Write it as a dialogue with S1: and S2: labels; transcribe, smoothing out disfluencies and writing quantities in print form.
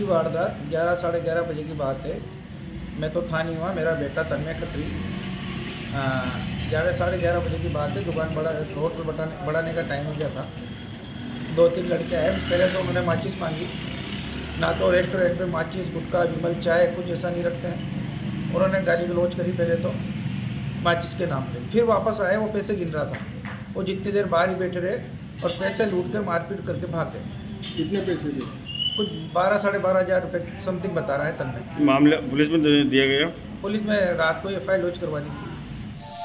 S1: की वारदात 11 साढ़े 11 बजे की बात है। मैं तो था नहीं हुआ, मेरा बेटा तन्मय खत्री 11 साढ़े 11 बजे की बात है। दुकान रोड पर बढ़ाने का टाइम हो गया था। 2-3 लड़के आए। पहले तो उन्होंने माचिस मांगी। ना तो रेस्टोरेंट में माचिस, गुटखा, विमल, चाय कुछ ऐसा नहीं रखते हैं। उन्होंने गाली गलौज करी पहले तो माचिस के नाम पे। फिर वापस आए, वो पैसे गिन रहा था। वो जितनी देर बाहर ही बैठे रहे और पैसे लूट कर मारपीट करके भाग गए।
S2: कितने पैसे थे?
S1: कुछ 12 साढ़े 12 हज़ार रुपये समथिंग बता रहा है तन्मय।
S2: मामला पुलिस में दिया गया?
S1: पुलिस में रात को FIR लॉन्च करवा दी थी।